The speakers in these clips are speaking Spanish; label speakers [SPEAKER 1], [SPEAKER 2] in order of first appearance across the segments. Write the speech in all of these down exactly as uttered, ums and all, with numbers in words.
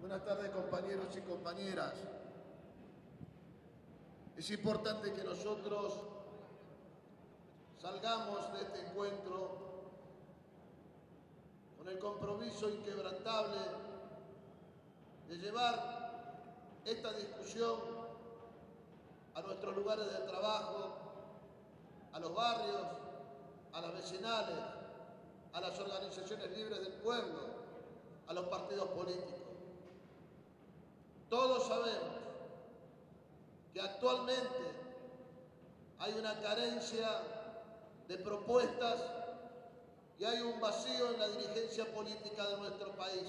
[SPEAKER 1] Buenas tardes, compañeros y compañeras. Es importante que nosotros salgamos de este encuentro con el compromiso inquebrantable de llevar esta discusión a nuestros lugares de trabajo, a los barrios, a las vecinales, a las organizaciones libres del pueblo, a los partidos políticos. Todos sabemos que actualmente hay una carencia de propuestas y hay un vacío en la dirigencia política de nuestro país.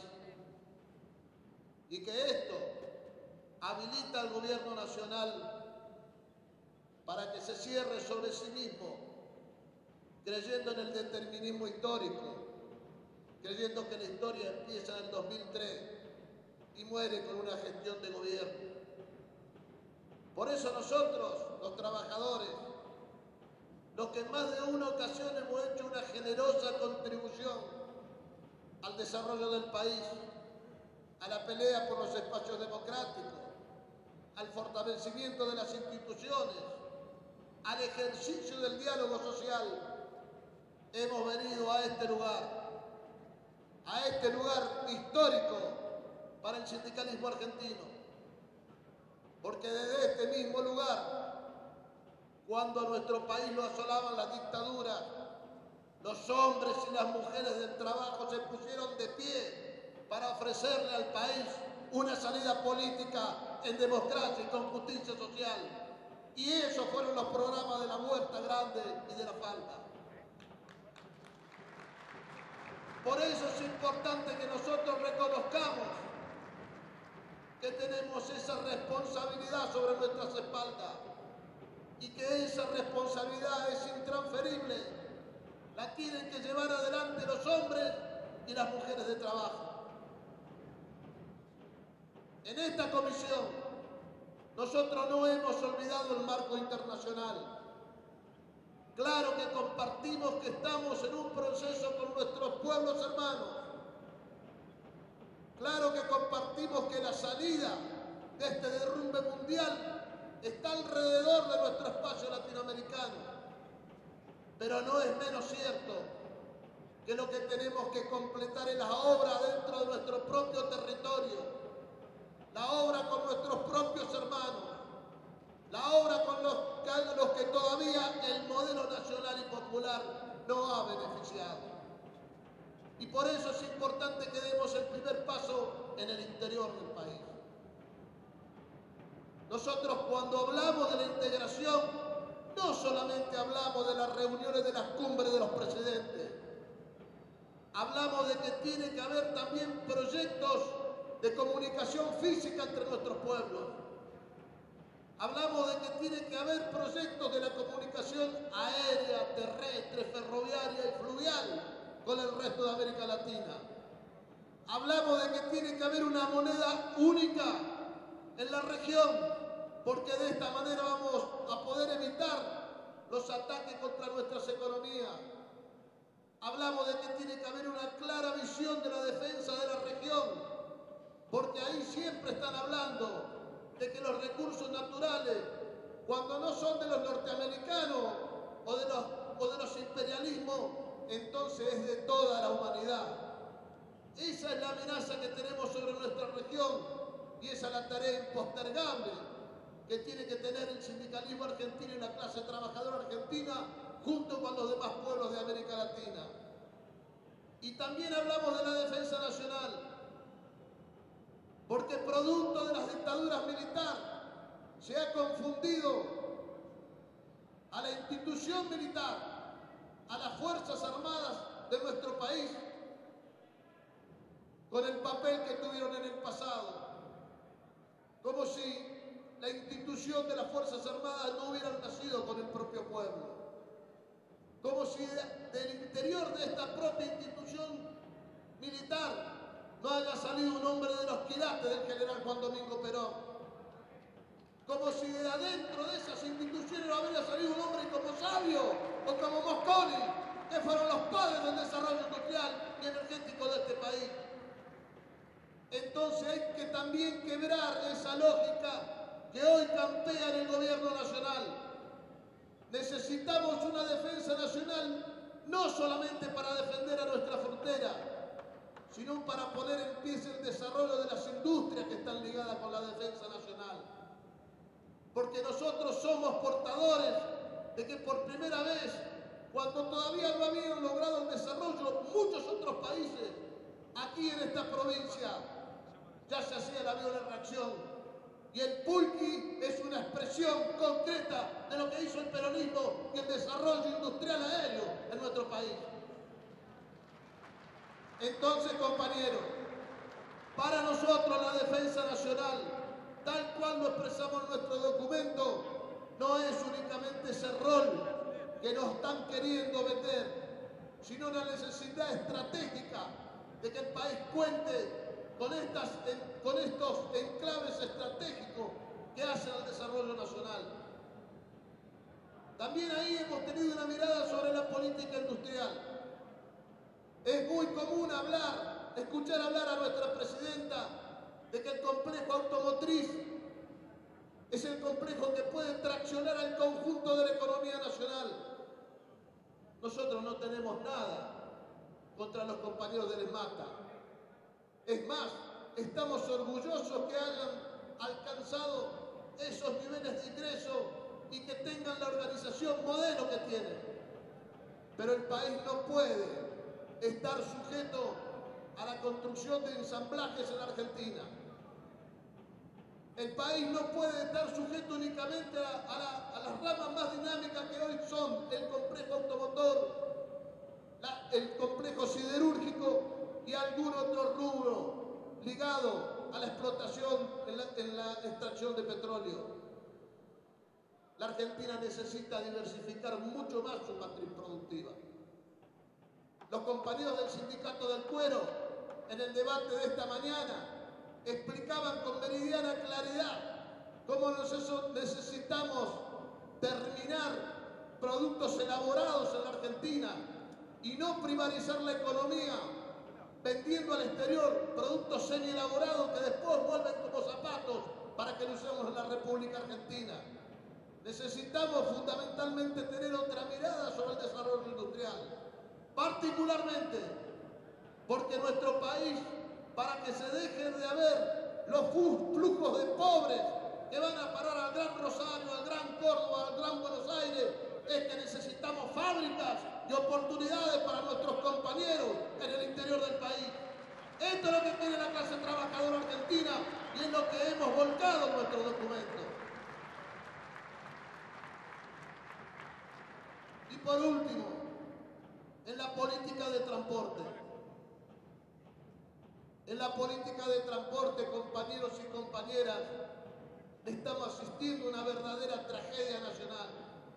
[SPEAKER 1] Y que esto habilita al gobierno nacional para que se cierre sobre sí mismo, creyendo en el determinismo histórico, creyendo que la historia empieza en el dos mil tres y muere con una gestión de gobierno. Por eso nosotros, los trabajadores, los que en más de una ocasión hemos hecho una generosa contribución al desarrollo del país, a la pelea por los espacios democráticos, al fortalecimiento de las instituciones, al ejercicio del diálogo social, hemos venido a este lugar, a este lugar histórico para el sindicalismo argentino. Porque desde este mismo lugar, cuando a nuestro país lo asolaban las dictaduras, los hombres y las mujeres del trabajo se pusieron de pie para ofrecerle al país una salida política en democracia y con justicia social. Y esos fueron los programas de la Huerta Grande y de la Falda. Por eso es importante que nosotros reconozcamos que tenemos esa responsabilidad sobre nuestras espaldas y que esa responsabilidad es intransferible. La tienen que llevar adelante los hombres y las mujeres de trabajo. En esta comisión nosotros no hemos olvidado el marco internacional. Claro que compartimos que estamos en un proceso con nuestros pueblos hermanos. Claro que compartimos que la salida de este derrumbe mundial está alrededor de nuestro espacio latinoamericano. Pero no es menos cierto que lo que tenemos que completar es la obra dentro de nuestro propio territorio, la obra con nuestros propios hermanos, la obra con los que, los que todavía el modelo nacional y popular no ha beneficiado. Y por eso es importante que demos el primer paso en el interior del país. Nosotros cuando hablamos de la integración, no solamente hablamos de las reuniones de las cumbres de los presidentes, hablamos de que tiene que haber también proyectos de comunicación física entre nuestros pueblos. Hablamos de que tiene que haber proyectos de la comunicación aérea, terrestre, ferroviaria y fluvial con el resto de América Latina. Hablamos de que tiene que haber una moneda única en la región, porque de esta manera vamos a poder evitar los ataques contra nuestras economías. Hablamos de que tiene que haber una clara visión de la defensa de la región, porque ahí siempre están hablando de que los recursos naturales, cuando no son de los norteamericanos o de los, o de los imperialismos, entonces es de toda la humanidad. Esa es la amenaza que tenemos sobre nuestra región y esa es la tarea impostergable que tiene que tener el sindicalismo argentino y la clase trabajadora argentina junto con los demás pueblos de América Latina. Y también hablamos de la defensa nacional, porque producto de las dictaduras militares se ha confundido a la institución militar, a las Fuerzas Armadas de nuestro país, con el papel que tuvieron en el pasado, como si la institución de las Fuerzas Armadas no hubieran nacido con el propio pueblo, como si del interior de esta propia institución militar no haya salido un hombre de los quilates del general Juan Domingo Perón, como si de adentro de esas instituciones no habría salido un hombre como Sabio o como Mosconi, que fueron los padres del desarrollo industrial y energético de este país. Entonces hay que también quebrar esa lógica que hoy campea en el gobierno nacional. Necesitamos una defensa nacional no solamente para defender a nuestra frontera, sino para poner en pie el desarrollo de las industrias que están ligadas con la defensa nacional. Porque nosotros somos portadores de que por primera vez, cuando todavía no habían logrado el desarrollo muchos otros países, aquí en esta provincia ya se hacía el avión de reacción. Y el Pulqui es una expresión concreta de lo que hizo el peronismo y el desarrollo industrial aéreo en nuestro país. Entonces, compañeros, para nosotros la defensa nacional, tal cual lo expresamos en nuestro documento, no es únicamente ese rol que nos están queriendo meter, sino una necesidad estratégica de que el país cuente con, estas, con estos enclaves estratégicos que hacen al desarrollo nacional. También ahí hemos tenido una mirada sobre la política industrial. Es muy común hablar, escuchar hablar a nuestra presidenta de que el complejo automotriz es el complejo que puede traccionar al conjunto de la economía nacional. Nosotros no tenemos nada contra los compañeros del ESMATA. Es más, estamos orgullosos que hayan alcanzado esos niveles de ingreso y que tengan la organización modelo que tienen. Pero el país no puede estar sujeto a la construcción de ensamblajes en Argentina. El país no puede estar sujeto únicamente a, a, la, a las ramas más dinámicas que hoy son el complejo automotor, la, el complejo siderúrgico y algún otro rubro ligado a la explotación en la, en la extracción de petróleo. La Argentina necesita diversificar mucho más su matriz productiva. Los compañeros del Sindicato del Cuero, en el debate de esta mañana, explicaban con meridiana claridad cómo nosotros necesitamos terminar productos elaborados en la Argentina y no privarizar la economía vendiendo al exterior productos semi-elaborados que después vuelven como zapatos para que lo usemos en la República Argentina. Necesitamos fundamentalmente tener otra mirada sobre el desarrollo industrial, particularmente porque nuestro país, para que se dejen de haber los flujos de pobres que van a parar al Gran Rosario, al Gran Córdoba, al Gran Buenos Aires, es que necesitamos fábricas y oportunidades para nuestros compañeros en el interior del país. Esto es lo que quiere la clase trabajadora argentina y es lo que hemos volcado en nuestro documento. Y por último, en la política de transporte. En la política de transporte, compañeros y compañeras, estamos asistiendo a una verdadera tragedia nacional.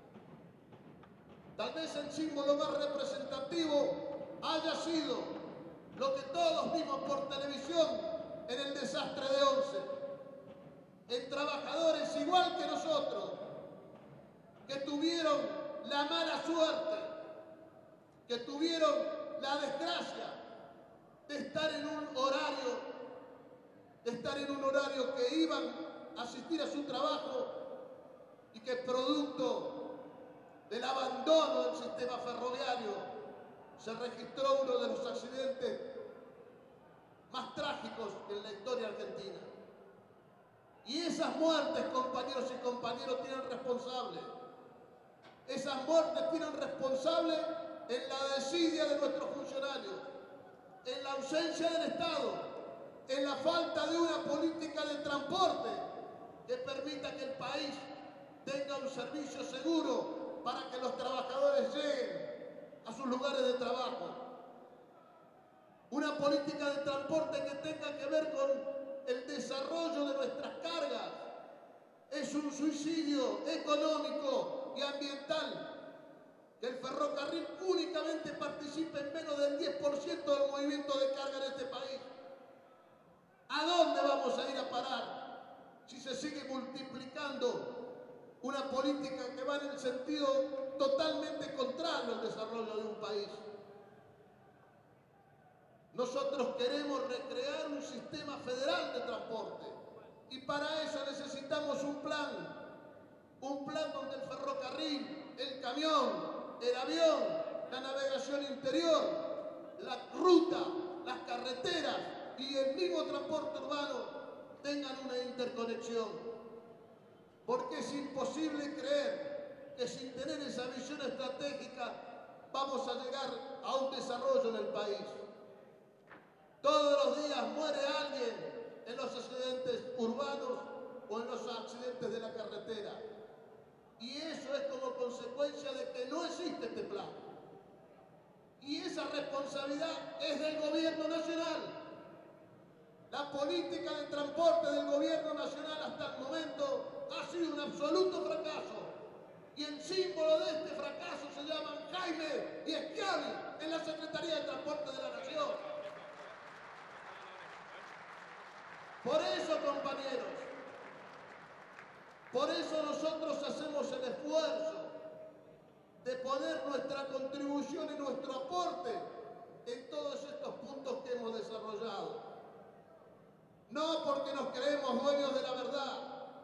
[SPEAKER 1] Tal vez el símbolo más representativo haya sido lo que todos vimos por televisión en el desastre de Once. En trabajadores igual que nosotros, que tuvieron la mala suerte, que tuvieron la desgracia de estar en un horario, de estar en un horario que iban a asistir a su trabajo y que producto del abandono del sistema ferroviario se registró uno de los accidentes más trágicos en la historia argentina. Y esas muertes, compañeros y compañeros, tienen responsables. Esas muertes tienen responsables en la desidia de nuestros funcionarios, en la ausencia del Estado, en la falta de una política de transporte que permita que el país tenga un servicio seguro para que los trabajadores lleguen a sus lugares de trabajo. Una política de transporte que tenga que ver con el desarrollo de nuestras cargas. Es un suicidio económico y ambiental que el ferrocarril únicamente participe en menos del diez por ciento del movimiento de carga en este país. ¿A dónde vamos a ir a parar si se sigue multiplicando una política que va en el sentido totalmente contrario al desarrollo de un país? Nosotros queremos recrear un sistema federal de transporte y para eso necesitamos un plan, un plan donde el ferrocarril, el camión, el avión, la navegación interior, la ruta, las carreteras y el mismo transporte urbano tengan una interconexión. Porque es imposible creer que sin tener esa visión estratégica vamos a llegar a un desarrollo en el país. Todos los días muere alguien en los accidentes urbanos o en los accidentes de la carretera. Y eso es como consecuencia de que no existe este plan. Y esa responsabilidad es del gobierno nacional. La política de transporte del gobierno nacional hasta el momento ha sido un absoluto fracaso. Y el símbolo de este fracaso se llaman Jaime y Schiavi en la Secretaría de Transporte de la Nación. Por eso, compañeros, por eso nosotros hacemos el esfuerzo de poner nuestra contribución y nuestro aporte en todos estos puntos que hemos desarrollado. No porque nos creemos dueños de la verdad,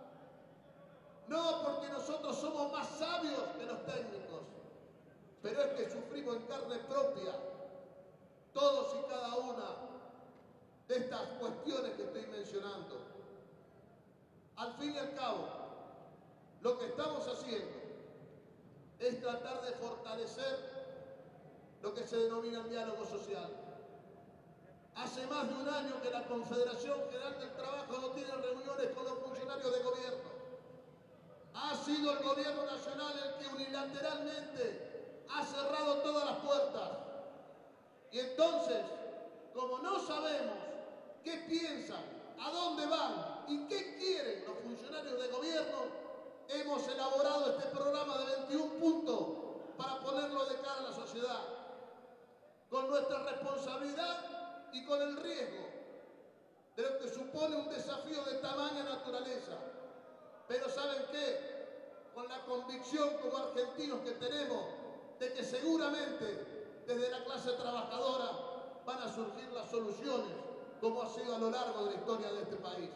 [SPEAKER 1] no porque nosotros somos más sabios que los técnicos, pero es que sufrimos en carne propia todos y cada una de estas cuestiones que estoy mencionando. Al fin y al cabo, lo que estamos haciendo es tratar de fortalecer lo que se denomina el diálogo social. Hace más de un año que la Confederación General del Trabajo no tiene reuniones con los funcionarios de gobierno. Ha sido el gobierno nacional el que unilateralmente ha cerrado todas las puertas. Y entonces, como no sabemos qué piensan, a dónde van y qué quieren los funcionarios de gobierno, hemos elaborado este programa de veintiún puntos para ponerlo de cara a la sociedad, con nuestra responsabilidad y con el riesgo de lo que supone un desafío de tamaña naturaleza. Pero ¿saben qué? Con la convicción como argentinos que tenemos de que seguramente desde la clase trabajadora van a surgir las soluciones, como ha sido a lo largo de la historia de este país.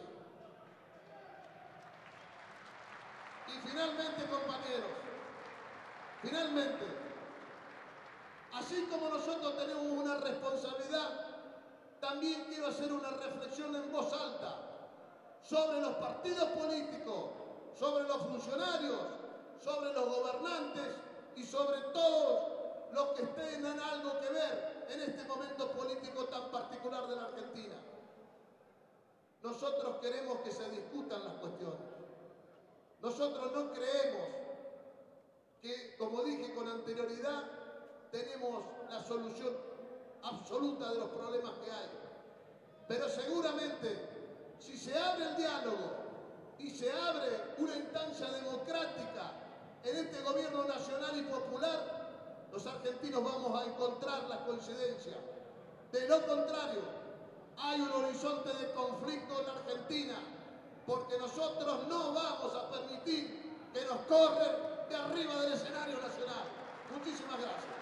[SPEAKER 1] Y finalmente, compañeros, finalmente, así como nosotros tenemos una responsabilidad, también quiero hacer una reflexión en voz alta sobre los partidos políticos, sobre los funcionarios, sobre los gobernantes y sobre todos los que tengan algo que ver en este momento político tan particular de la Argentina. Nosotros queremos que se discutan las cuestiones. Nosotros no creemos que, como dije con anterioridad, tenemos la solución absoluta de los problemas que hay. Pero seguramente, si se abre el diálogo y se abre una instancia democrática en este gobierno nacional y popular, los argentinos vamos a encontrar la coincidencia. De lo contrario, hay un horizonte de conflicto en la Argentina, porque nosotros no vamos a permitir que nos corran de arriba del escenario nacional. Muchísimas gracias.